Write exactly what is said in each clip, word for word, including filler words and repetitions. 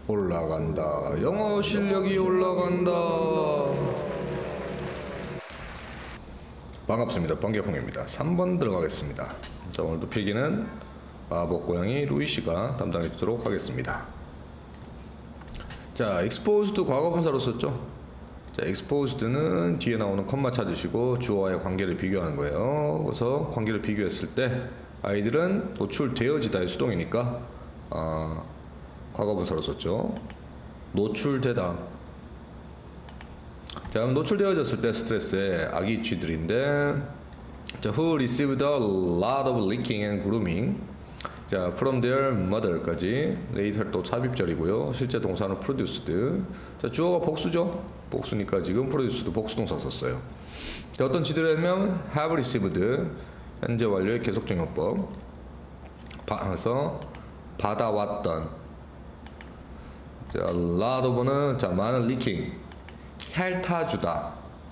올라간다. 영어 실력이 올라간다. 반갑습니다. 번개콩입니다. 삼 번 들어가겠습니다. 자, 오늘도 필기는 마법고양이 루이씨가 담당해 주도록 하겠습니다. 자, exposed 과거분사로 썼죠. 자, exposed는 뒤에 나오는 컴마 찾으시고 주어와의 관계를 비교하는 거예요. 그래서 관계를 비교했을 때 아이들은 노출되어지다의 수동이니까 어, 과거분사로 썼죠. 노출되다. 자, 그럼 노출되어졌을 때 스트레스에 악이 쥐들인데, 자, who received a lot of licking and grooming. 자, from their mother까지 later 또 삽입절이고요. 실제 동사는 produced. 자, 주어가 복수죠. 복수니까 지금 produced 복수동사 썼어요. 자, 어떤 쥐들이냐면 have received 현재 완료의 계속적용법. 그래서 받아왔던. 자, a lot of는 자, 많은 leaking. 핥아주다.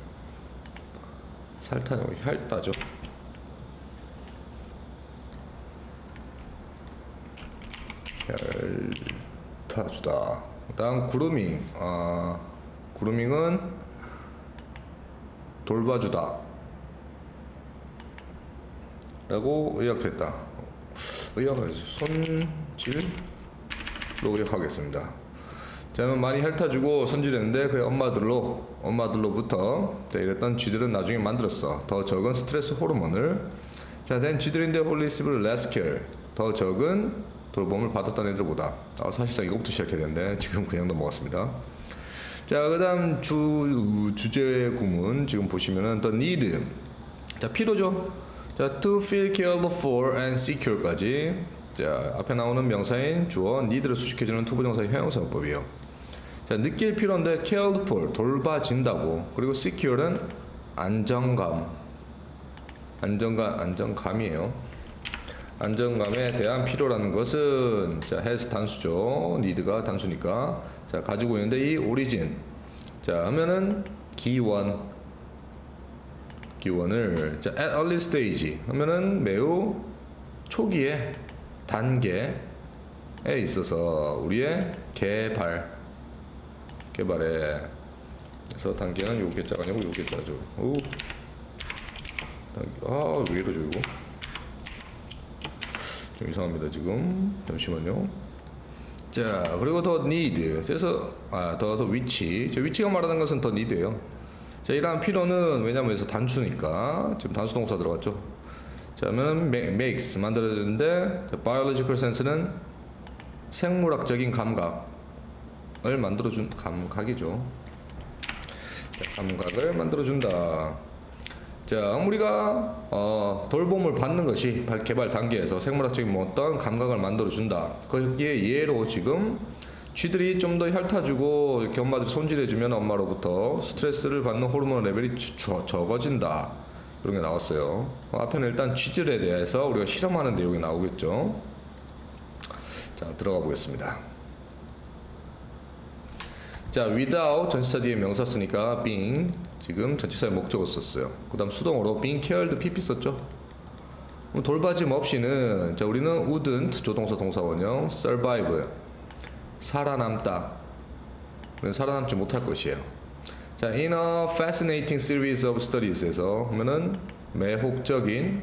핥아요. 핥아죠. 핥아주다. 다음 그루밍. 아, 그루밍은 돌봐주다 라고 의역했다. 의역을 손질로 의역하겠습니다. 자, 많이 핥아주고 손질했는데 그 엄마들로 엄마들로부터 자, 이랬던 쥐들은 나중에 만들었어. 더 적은 스트레스 호르몬을. 자, then 쥐들인데 who received less care. 더 적은 돌봄을 받았던 애들보다. 아, 사실상 이것부터 시작해야 되는데 지금 그냥 넘어갔습니다. 자, 그 다음 주, 주제 구문 지금 보시면은 the need. 자, 필요죠. 자, to feel cared for and secure까지. 자, 앞에 나오는 명사인 주어 need를 수식해주는 투부정사의 형용사법이에요. 자, 느낄 필요인데 cared for 돌봐진다고. 그리고 secure는 안정감. 안정감 안정감이에요. 안정감에 대한 필요라는 것은 자, has 단수죠. need가 단수니까. 자, 가지고 있는데 이 origin. 자, 하면은 기원. 기원을 자, at early stage 하면은 매우 초기의 단계에 있어서 우리의 개발 개발에 그래서 단계는 요 개자가 아니고 요 개자죠. 오. 아, 왜 이러죠 이거? 좀 이상합니다 지금. 잠시만요. 자, 그리고 더 need. 그래서 아, 더 더 위치. 저 위치가 말하는 것은 더 need예요. 자, 이러한 필요는 왜냐면 여기서 단추니까 지금 단수 동사 들어갔죠. 자, 그러면 makes 만들어주는데 biological sense는 생물학적인 감각을 만들어준 감각이죠. 자, 감각을 만들어준다. 자, 우리가 어, 돌봄을 받는 것이 개발 단계에서 생물학적인 뭐 어떤 감각을 만들어준다. 거기에 예로 지금 쥐들이 좀 더 핥아주고 이렇게 엄마들이 손질해주면 엄마로부터 스트레스를 받는 호르몬 레벨이 저, 적어진다. 이런 게 나왔어요. 어, 앞에는 일단 쥐들에 대해서 우리가 실험하는 내용이 나오겠죠. 자, 들어가 보겠습니다. 자, without 전치사 뒤에 명사 쓰니까 being 지금 전치사의 목적을 썼어요. 그 다음 수동으로 being cared pp 썼죠. 돌봐짐 없이는 자, 우리는 wouldn't 조동사 동사원형 survive 살아남다. 살아남지 못할 것이에요. 자, in a fascinating series of studies에서 하면은 매혹적인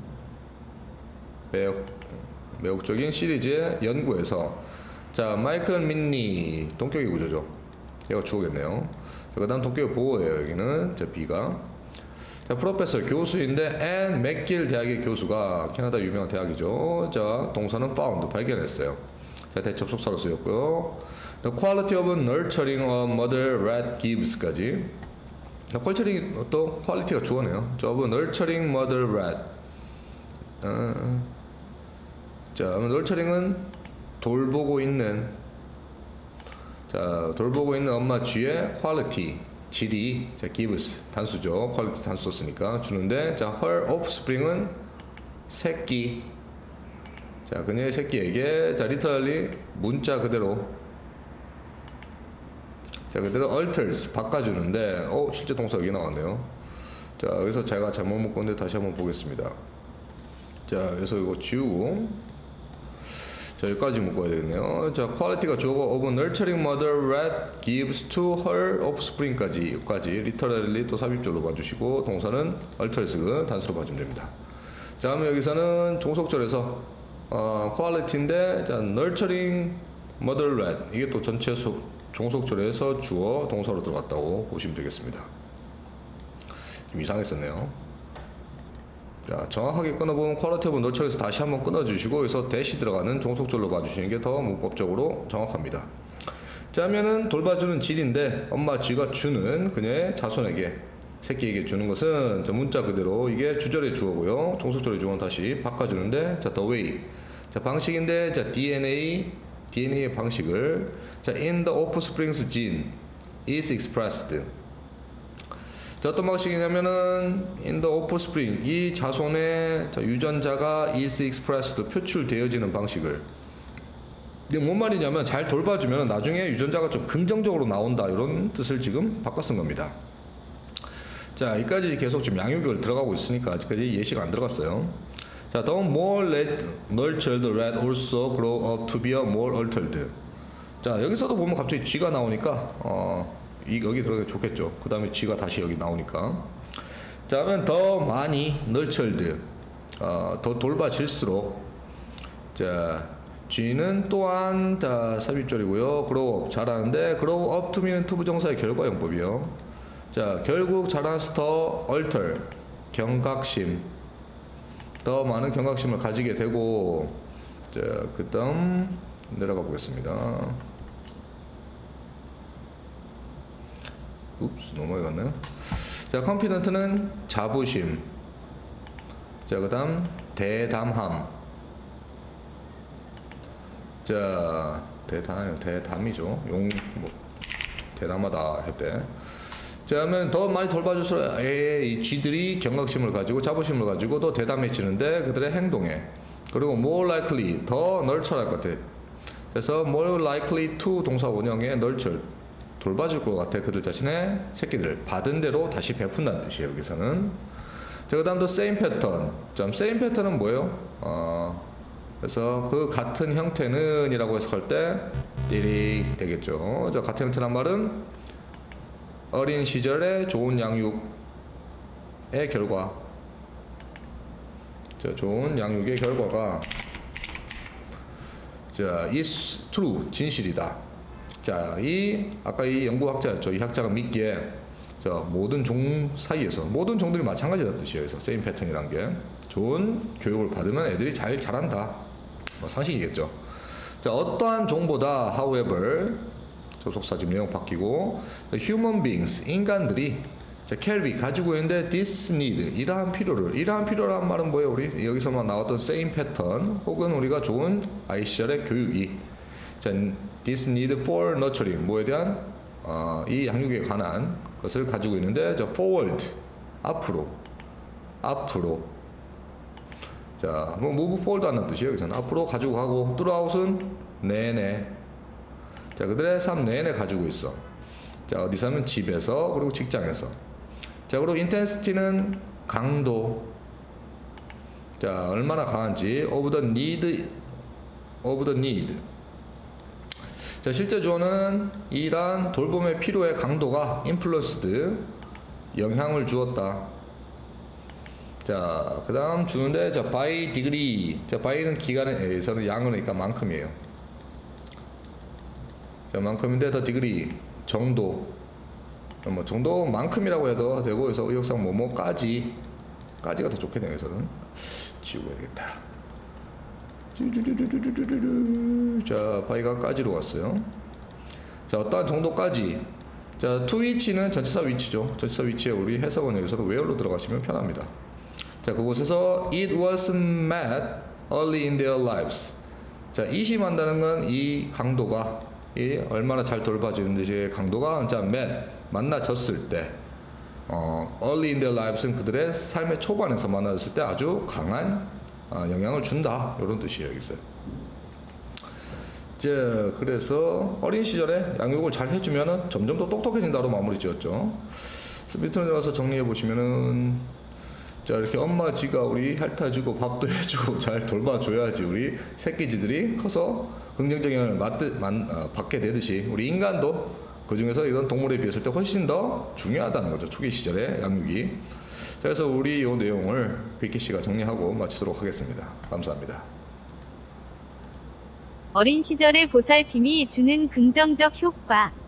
매혹, 매혹적인 시리즈의 연구에서 자, 마이클 민니 동격의 구조죠. 얘가 주어겠네요. 자, 그 다음 동격의 보호예요. 여기는 자, B가 자, 프로페서 교수인데 and 맥길 대학의 교수가 캐나다 유명한 대학이죠. 자, 동사는 found 발견했어요. 자, 대접속사로 쓰였고요. The quality of nurturing a mother rat gives,까지. 퀄처링이 또 퀄리티가 주어네요. 저 of nurturing mother rat. 어, 자, nurturing은 돌보고 있는. 자, 돌보고 있는 엄마 쥐의 quality 질이 자, gives 단수죠. quality 단수 썼으니까 주는데 자, her offspring은 새끼. 자, 그녀의 새끼에게 자, literally 문자 그대로 자, 그대로 alters 바꿔주는데 어, 실제 동사 여기 나왔네요. 자, 여기서 제가 잘못 묶었는데 다시 한번 보겠습니다. 자, 그래서 이거 지우고 자, 여기까지 묶어야 되겠네요. 자, quality가 주어고 of nurturing mother rat gives to her offspring까지 여기까지 literally 또 삽입절로 봐주시고 동사는 alters 단수로 봐주면 됩니다. 자, 그러면 여기서는 종속절에서 어, quality인데 자, nurturing mother rat 이게 또 전체 소, 종속절에서 주어 동사로 들어갔다고 보시면 되겠습니다. 좀 이상했었네요. 자, 정확하게 끊어보면 quality of nurture에서 다시 한번 끊어주시고 여기서 대시 들어가는 종속절로 봐주시는 게 더 문법적으로 정확합니다. 자, 하면은 돌봐주는 질인데 엄마 쥐가 주는 그녀의 자손에게 새끼에게 주는 것은 자, 문자 그대로 이게 주절의 주어고요. 종속절의 주어는 다시 바꿔주는데 자, the way 자, 방식인데 자, 디엔에이 디엔에이의 방식을 자, in the offspring's gene is expressed 자, 어떤 방식이냐면은 in the offspring 이 자손의 자, 유전자가 is expressed 표출되어지는 방식을 이게 뭔 말이냐면 잘 돌봐주면 나중에 유전자가 좀 긍정적으로 나온다 이런 뜻을 지금 바꿔 쓴 겁니다. 자, 여기까지 계속 지금 양육을 들어가고 있으니까 아직까지 예시가 안 들어갔어요. 자, the more let nurtured rat also grow up to be a more altered. 자, 여기서도 보면 갑자기 쥐가 나오니까 어, 이 여기 들어가기 좋겠죠. 그 다음에 쥐가 다시 여기 나오니까. 자, 하면 더 많이 nurtured 어, 더 돌봐질수록 자, 쥐는 또한 자, 삽입절이고요. grow up 자라는데 grow up to면 투부정사의 결과용법이요. 자, 결국 자라서 더 alter 경각심 더 많은 경각심을 가지게 되고 자, 그 다음 내려가 보겠습니다. 읍스 넘어갔나요? 자, confident는 자부심 자, 그 다음 대담함 자, 대담, 대담이죠. 용, 뭐, 대담하다 할 때. 자, 하면 더 많이 돌봐줄수록 이 쥐들이 경각심을 가지고 자부심을 가지고 더 대담해지는데 그들의 행동에 그리고 more likely 더 nurture 할 것 같아. 그래서 more likely to 동사 원형에 nurture 돌봐줄 것 같아. 그들 자신의 새끼들 받은 대로 다시 베푼다는 뜻이에요. 여기서는. 자, 그 다음 또 same pattern. 자, same pattern은 뭐예요? 어, 그래서 그 같은 형태는 이라고 해석할 때 띠리 되겠죠. 자, 같은 형태란 말은 어린 시절의 좋은 양육의 결과 자, 좋은 양육의 결과가 자, is true 진실이다. 자, 이 아까 이 연구학자였죠. 이 학자가 믿기에 자, 모든 종 사이에서 모든 종들이 마찬가지다 뜻이에요. 그래서 same pattern이란 게 좋은 교육을 받으면 애들이 잘 자란다. 뭐 상식이겠죠. 자, 어떠한 종보다 however 접속사 지금 내용 바뀌고 human beings 인간들이 자, carry 가지고 있는데 this need 이러한 필요를 이러한 필요란 말은 뭐예요? 우리 여기서만 나왔던 same pattern 혹은 우리가 좋은 아이 시절의 교육이 자, this need for nurturing 뭐에 대한 어, 이 양육에 관한 것을 가지고 있는데 자, forward 앞으로 앞으로 자, 뭐 move forward 하는 뜻이에요. 여기서는 앞으로 가지고 가고 throughout은 내내 자, 그들의 삶 내내 가지고 있어. 자, 어디서 하면 집에서 그리고 직장에서. 자, 그리고 intensity는 강도. 자, 얼마나 강한지 of the need of the need. 자, 실제 주어는 이러한 돌봄의 필요의 강도가 influenced 영향을 주었다. 자, 그 다음 주는데 자, by degree. 자, by는 기간에서는 양으니까 만큼이에요. 자, 만큼인데 더 디그리 정도 뭐 정도만큼이라고 해도 되고 그래서 의역상 뭐뭐까지 까지가 더 좋겠네요. 여기서는 지우고 해야겠다. 자, 바이가 까지로 왔어요. 자, 어떠한 정도까지 자, to which는 전치사 위치죠. 전치사 위치에 우리 해석은 여기서도 where로 들어가시면 편합니다. 자, 그곳에서 it was met early in their lives. 자, 이심한다는 건 이 강도가 이 얼마나 잘 돌봐주는지 강도가 자, met 만나졌을 때 어, early in their lives는 그들의 삶의 초반에서 만나졌을 때 아주 강한 어, 영향을 준다 이런 뜻이에요. 여기서. 자, 그래서 어린 시절에 양육을 잘 해주면은 점점 더 똑똑해진다로 마무리 지었죠. 밑으로 내려와서 정리해 보시면은 자, 이렇게 엄마 쥐가 우리 핥아주고 밥도 해주고 잘 돌봐줘야지 우리 새끼쥐들이 커서 긍정적인 영향을 받, 만, 어, 받게 되듯이 우리 인간도 그 중에서 이런 동물에 비했을 때 훨씬 더 중요하다는 거죠. 초기 시절의 양육이. 자, 그래서 우리 이 내용을 비키 씨가 정리하고 마치도록 하겠습니다. 감사합니다. 어린 시절의 보살핌이 주는 긍정적 효과.